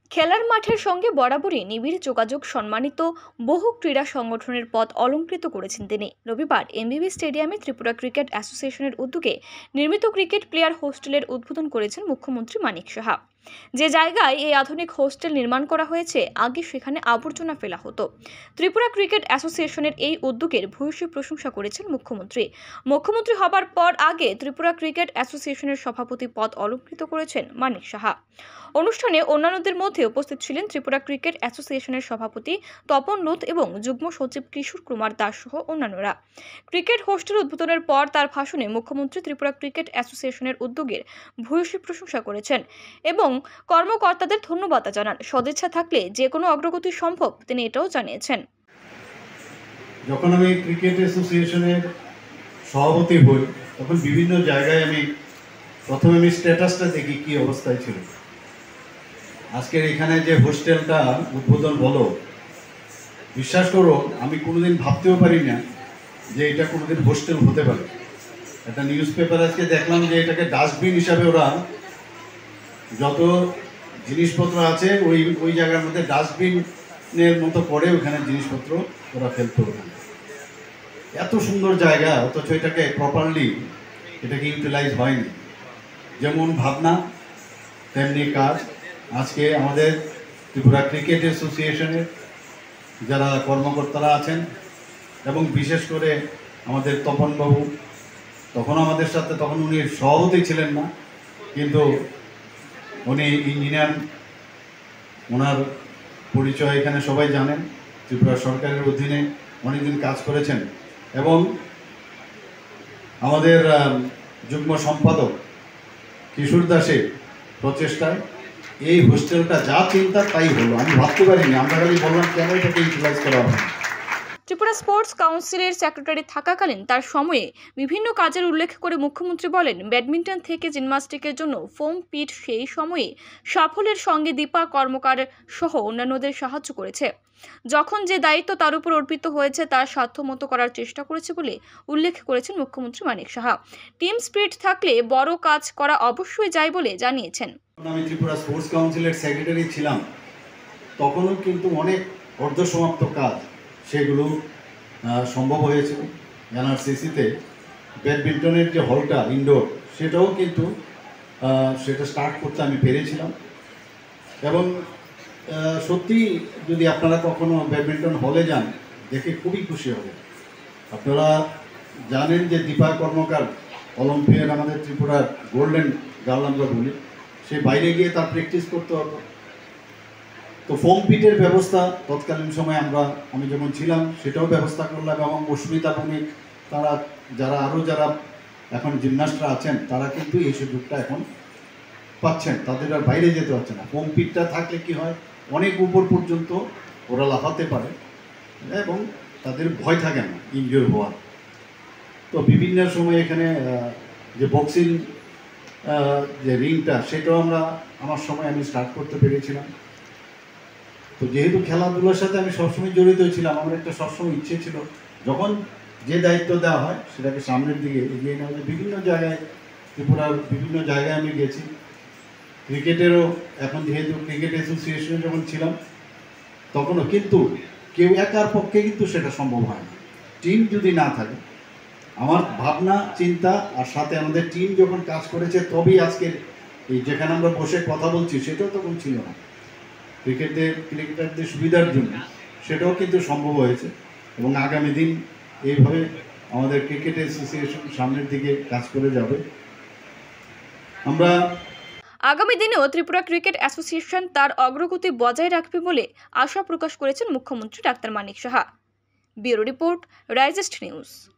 খেলার মাঠের সঙ্গে বরাবরই নিবিড় যোগাযোগ সম্মানিত বহু ক্রীড়া সংগঠনের পথ অলঙ্কৃত করেছেন তিনি। রবিবার এমবিবি স্টেডিয়ামে ত্রিপুরা ক্রিকেট অ্যাসোসিয়েশনের উদ্যোগে নির্মিত ক্রিকেট প্লেয়ার হোস্টেলের উদ্বোধন করেছেন মুখ্যমন্ত্রী মানিক সাহা। যে জায়গায় এই আধুনিক হোস্টেল নির্মাণ করা হয়েছে, আগে সেখানে আবর্জনা ফেলা হতো। ত্রিপুরা ক্রিকেট অ্যাসোসিয়েশনের এই উদ্যোগের ভূয়সী প্রশংসা করেছেন মুখ্যমন্ত্রী হবার পর আগে ত্রিপুরা ক্রিকেট অ্যাসোসিয়েশনের সভাপতি পদ অলঙ্কৃত করেছেন মানিক সাহা। অনুষ্ঠানে অন্যান্যদের মধ্যে উপস্থিত ছিলেন ত্রিপুরা ক্রিকেট অ্যাসোসিয়েশনের সভাপতি তপন লোধ এবং যুগ্ম সচিব কিশোর কুমার দাস সহ অন্যান্যরা। ক্রিকেট হোস্টেল উদ্বোধনের পর তার ভাষণে মুখ্যমন্ত্রী ত্রিপুরা ক্রিকেট অ্যাসোসিয়েশনের উদ্যোগের ভূয়সী প্রশংসা করেছেন এবং কর্মকর্তাদের ধন্যবাদ জানান। সদিচ্ছা থাকলে যে কোনো অগ্রগতি সম্ভব, তিনি এটাও জানিয়েছেন। যখন আমি ক্রিকেট অ্যাসোসিয়েশনের সভাপতি হই, তখন বিভিন্ন জায়গায় প্রথমে স্ট্যাটাসটা দেখি কি অবস্থায় ছিল। আজকের এখানে যে হোস্টেলটা উদ্বোধন হলো, বিশ্বাস করো আমি কোনোদিন ভাবতেও পারি না যে এটা কোনোদিন হোস্টেল হতে পারে। একটা নিউজ পেপার আজকে দেখলাম যে এটাকে ডাস্টবিন হিসাবে ওরা যত জিনিসপত্র আছে ওই জায়গার মধ্যে ডাস্টবিনের মতো করে ওখানে জিনিসপত্র ওরা ফেলতে হবে। এত সুন্দর জায়গা, অথচ এটাকে প্রপারলি ইউটিলাইজ হয়নি। যেমন ভাবনা তেমনি কাজ। আজকে আমাদের ত্রিপুরা ক্রিকেট অ্যাসোসিয়েশনের যারা কর্মকর্তারা আছেন এবং বিশেষ করে আমাদের তপনবাবু, তখন আমাদের সাথে, তখন উনি সভাপতি ছিলেন না, কিন্তু উনি ইঞ্জিনিয়ার, ওনার পরিচয় এখানে সবাই জানেন। ত্রিপুরা সরকারের অধীনে অনেকদিন কাজ করেছেন এবং আমাদের যুগ্ম সম্পাদক কিশোর দাসের প্রচেষ্টায় এই হোস্টেলটা যা চিন্তা তাই হলো। আমি ভাবতে পারিনি, আমরা খালি বললাম কেন এটাকে ইউটিলাইজ করা হবে। ত্রিপুরা স্পোর্টস কাউন্সিলের সেক্রেটারি থাকাকালীন তার সময়ে বিভিন্ন কাজের উল্লেখ করে মুখ্যমন্ত্রী বলেন, ব্যাডমিন্টন থেকে জিমন্যাস্টিকের জন্য ফোম পিট সেই সময়ে সাফল্যের সঙ্গে দীপা কর্মকার সহ অন্যান্যদের সাহায্য করেছে। যখন যে দায়িত্ব তার উপর অর্পিত হয়েছে তার সাধ্যমতো করার চেষ্টা করেছে বলে উল্লেখ করেছেন মুখ্যমন্ত্রী মানিক সাহা। টিম স্পিরিট থাকলে বড় কাজ করা অবশ্যই যায় বলে জানিয়েছেন। আমি ত্রিপুরা স্পোর্টস কাউন্সিলের সেক্রেটারি ছিলাম, তখনও কিন্তু অনেক অর্ধসমাপ্ত কাজ সেগুলো সম্ভব হয়েছে। এনআরসিসিতে ব্যাডমিন্টনের যে হলটা ইনডোর, সেটাও কিন্তু সেটা স্টার্ট করতে আমি পেরেছিলাম। এবং সত্যি যদি আপনারা কখনো ব্যাডমিন্টন হলে যান, দেখে খুবই খুশি হবে। আপনারা জানেন যে দীপা কর্মকার অলিম্পিয়ার, আমাদের ত্রিপুরার গোল্ডেন গার্ল আমরা বলি, সে বাইরে গিয়ে তার প্র্যাকটিস করতে হতো। তো ফোম পিটের ব্যবস্থা তৎকালীন সময় আমি যখন ছিলাম সেটাও ব্যবস্থা করলাম এবং অস্মিতা ভৌমিক, তারা যারা এখন জিমন্যাস্টরা আছেন, তারা কিন্তু এই সুযোগটা এখন পাচ্ছেন, তাদের আর বাইরে যেতে হচ্ছে না। ফোম পিটটা থাকলে কি হয়, অনেক উপর পর্যন্ত ওরা লাফাতে পারে এবং তাদের ভয় থাকে না ইনজিওর হওয়ার। তো বিভিন্ন সময় এখানে যে বক্সিং যে রিংটা, সেটাও আমার সময় আমি স্টার্ট করতে পেরেছিলাম। তো যেহেতু খেলাধুলার সাথে আমি সবসময় জড়িত ছিলাম, আমার একটা সবসময় ইচ্ছে ছিল যখন যে দায়িত্ব দেওয়া হয় সেটাকে সামনের দিকে এগিয়ে নেওয়া যায়। বিভিন্ন জায়গায়, ত্রিপুরার বিভিন্ন জায়গায় আমি গেছি। ক্রিকেটেরও এখন যেহেতু ক্রিকেট অ্যাসোসিয়েশনে যখন ছিলাম তখনও কিন্তু কেউ একার পক্ষে কিন্তু সেটা সম্ভব হয় না, টিম যদি না থাকে। আমার ভাবনা চিন্তা আর সাথে আমাদের টিম যখন কাজ করেছে, তবেই আজকের এই যেখানে আমরা বসে কথা বলছি সেটাও তখন ছিল না। ক্রিকেটারদের সুবিধার জন্য সেটাও কিন্তু সম্ভব হয়েছে এবং আগামী দিন এইভাবে আমাদের ক্রিকেট অ্যাসোসিয়েশন সামনের দিকে কাজ করে যাবে। আগামী দিনেও ত্রিপুরা ক্রিকেট অ্যাসোসিয়েশন তার অগ্রগতি বজায় রাখবে বলে আশা প্রকাশ করেছেন মুখ্যমন্ত্রী doctor Manik Saha. Bureau report, রাইজেস্ট নিউজ।